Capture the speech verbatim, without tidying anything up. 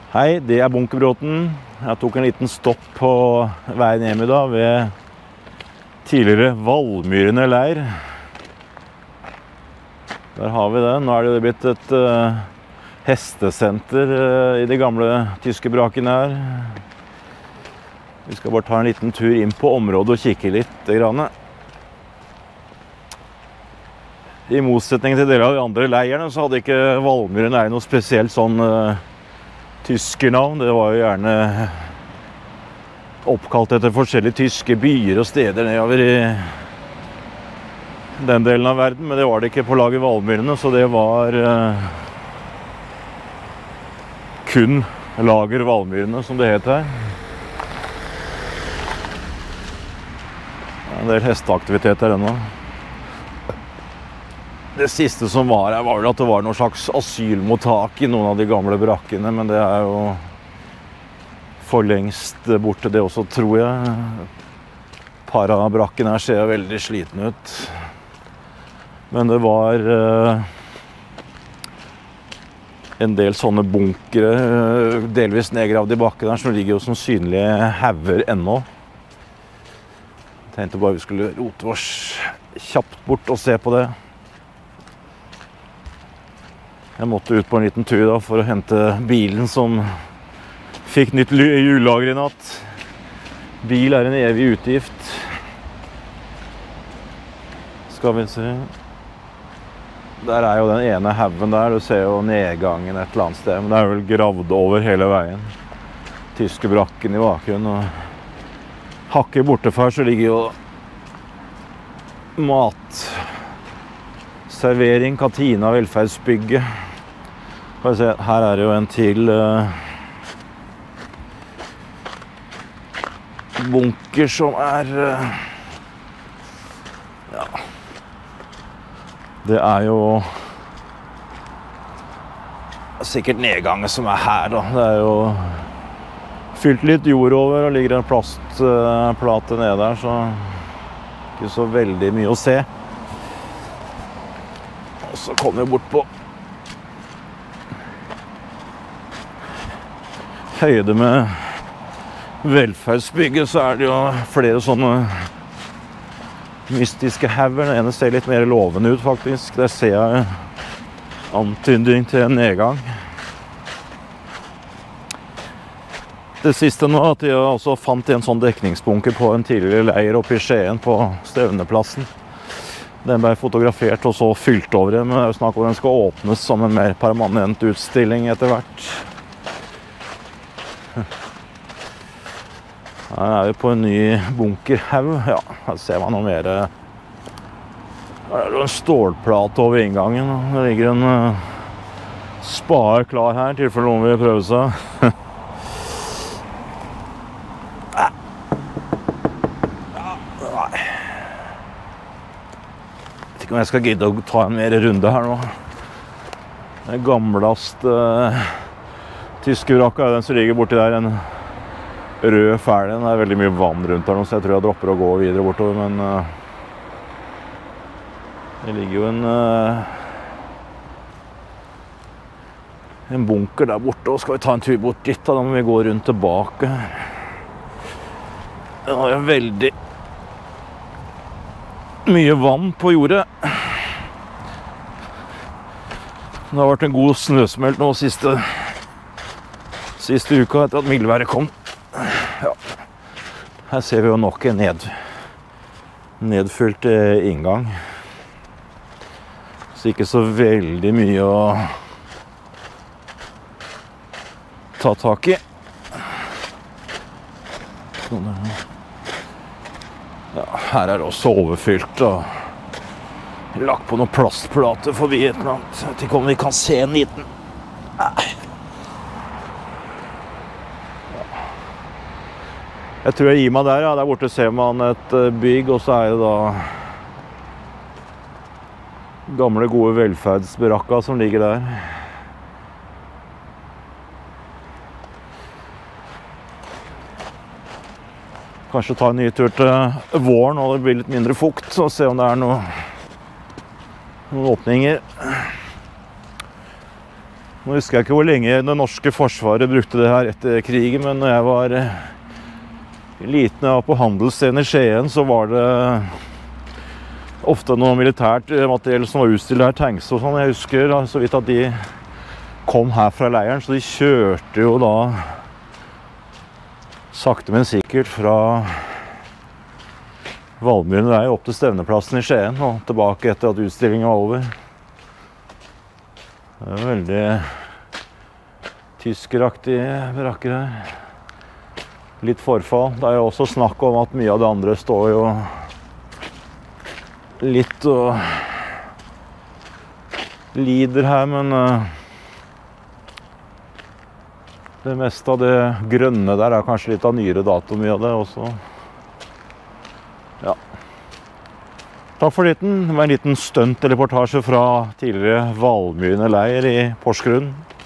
Hei, det er Bunkerbråten. Jeg tok en liten stopp på veien hjem i dag ved tidligere Valmyrene leir. Der har vi det. Nå er det blitt et uh, hestesenter uh, i de gamle tyske brakene her. Vi skal bare ta en liten tur inn på området og kikke litt grann. I motsetning til deler av de andre leirene så hadde ikke Valmyrene leir noe spesielt sånn uh, tyskernavn. Det var jo gjerne oppkalt etter forskjellige tyske byer og steder nedover i den delen av verden, men det var det ikke på laget Valmyrene, så det var uh, kun lager Valmyrene, som det het her. En del hesteaktiviteter ennå. Det siste som var her var vel at det var noen slags asylmottak i noen av de gamle brakkene, men det er jo for lengst borte det også, tror jeg. Par av brakkene her ser veldig sliten ut. Men det var uh, en del sånne bunkere, uh, delvis nedgravd i bakken her, som ligger jo som synlige hauger ennå. Jeg tenkte bare vi skulle rote oss kjapt bort og se på det. Jeg måtte ut på en liten tur da, for å hente bilen som fikk nytt hjullager i natt. Bil er en evig utgift. Skal vi se. Der er jo den ene haugen der. Du ser jo nedgangen et eller annet sted. Men det er vel gravd over hele veien. Tyske brakken i bakgrunnen. Og hakket borte for så ligger jo mat. Servering, kantina, velferdsbygget. Skal vi se, her er det jo en til uh, bunker som er uh, ja, det er jo sikkert nedgangen som er her da. Det er jo fylt litt jord over og ligger en plastplate uh, nede der, så ikke så veldig mye å se. Og så kommer vi bort på høyde med velferdsbygget, så er det jo flere sånne mystiske hauger. Den ene ser litt mer lovende ut faktisk. Der ser jeg antydning til en nedgang. Det siste nå er at jeg også fant en sånn dekningsbunker på en tidligere leir oppe i Skien på Stevneplassen. Den ble fotografert og så fylt over det, men det er jo snakk om den skal åpnes som en mer permanent utstilling etter hvert. Her er vi på en ny bunkerhaug. Ja, her ser man noe mer. Her er det en stålplate over inngangen. Det ligger en uh, spade klar her, i tilfelle noen vil prøve seg. Om jeg skal gidde å ta en mer runde her nå. Den gamleste uh, tyske brakka er den som ligger borti der, en rød fæl. Det er veldig mye vann rundt her nå, så jeg tror jeg dropper å gå videre bortover, men uh, det ligger jo en uh, en bunker der borte, og skal vi ta en tur bort dit da, da må vi gå rundt tilbake. Det er jo veldig mye vann på jordet. Det har vært en god snøsmelt nå siste, siste uka etter at mildværet kom. Ja. Her ser vi jo nok en ned, nedfylt inngang. Så ikke så veldig mye å ta tak i. Ja, her er det også overfylt og lagt på noen plastplater forbi et eller annet. Jeg vet ikke om vi kan se en liten. Nei. Jeg tror jeg gir meg der, ja. Der borte ser man et bygg, og så er det da gamle, gode velferdsbrakka som ligger der. Kanskje ta en ny tur til våren, og det blir litt mindre fukt, og se om det er noe, noen åpninger. Nå husker jeg ikke hvor lenge det norske forsvaret brukte det her etter krigen, men når jeg var liten og var på handelsscenen i Skien, så var det ofte noe militært materiell som var utstilt her, tanks og sånn. Jeg husker da, så vidt at de kom her fra leiren, så de kjørte jo da sakte, men sikkert fra Valmyren vei opp til Stevneplassen i Skien og tilbake etter at utstillingen var over. Det er veldig tyskeraktige barakker her. Litt forfall. Det er jo også snakk om at mye av det andre står jo litt og lider her, men det meste av det grønne der er kanskje litt av nyere dato, mye av det også. Ja. Takk for liten. Det var en liten stunt-reportasje fra tidligere Valmyrene leir i Porsgrunn.